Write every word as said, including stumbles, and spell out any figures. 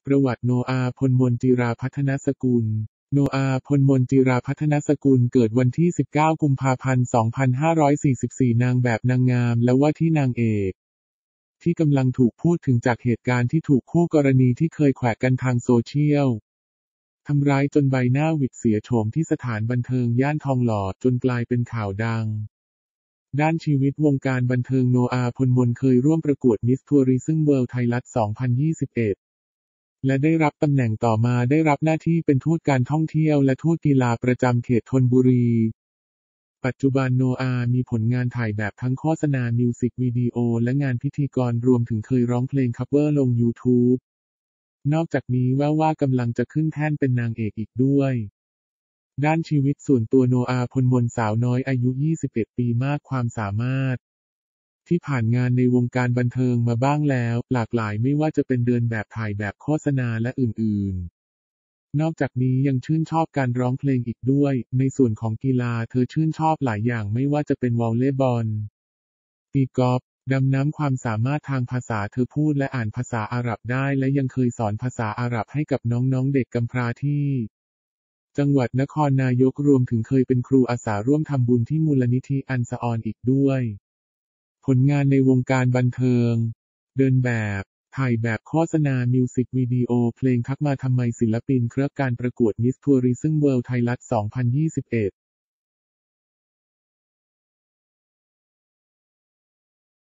ประวัติโนอาห์ พลมน จิราพัฒนสกุล โนอาห์ พลมน จิราพัฒนสกุลเกิดวันที่ สิบเก้า กุมภาพันธ์ สองพันห้าร้อยสี่สิบสี่ นางแบบนางงามและว่าที่นางเอกที่กำลังถูกพูดถึงจากเหตุการณ์ที่ถูกคู่กรณีที่เคยแขวะกันทางโซเชียลทำร้ายจนใบหน้าหวิดเสียโฉมที่สถานบันเทิงย่านทองหล่อจนกลายเป็นข่าวดังด้านชีวิตวงการบันเทิงโนอาห์ พลมนเคยร่วมประกวด Miss Tourism World Thailand สองพันยี่สิบเอ็ด และได้รับตำแหน่งต่อมาได้รับหน้าที่เป็นทูตการท่องเที่ยวและทูตกีฬาประจำเขตธนบุรี ปัจจุบันโนอาห์มีผลงานถ่ายแบบทั้งโฆษณามิวสิกวิดีโอและงานพิธีกรรวมถึงเคยร้องเพลงคัฟเวอร์ลง YouTube นอกจากนี้แว่วว่ากำลังจะขึ้นแท่นเป็นนางเอกอีกด้วยด้านชีวิตส่วนตัวโนอาห์ พลมนสาวน้อยอายุ ยี่สิบเอ็ด ปีมากความสามารถที่ผ่านงานในวงการบันเทิงมาบ้างแล้วหลากหลายไม่ว่าจะเป็นเดินแบบถ่ายแบบโฆษณาและอื่นๆนอกจากนี้ยังชื่นชอบการร้องเพลงอีกด้วยในส่วนของกีฬาเธอชื่นชอบหลายอย่างไม่ว่าจะเป็นวอลเลย์บอลตีกอล์ฟดำน้ำความสามารถทางภาษาเธอพูดและอ่านภาษาอาหรับได้และยังเคยสอนภาษาอาหรับให้กับน้องๆเด็กกำพร้าที่จังหวัดนครนายกรวมถึงเคยเป็นครูอาสาร่วมทำบุญที่มูลนิธิอันซะออนอีกด้วยผลงานในวงการบันเทิงเดินแบบถ่ายแบบโฆษณามิวสิกวิดีโอเพลงทักมาทำไมศิลปินเครือการประกวด Miss Tourism World Thailand สองพันยี่สิบเอ็ด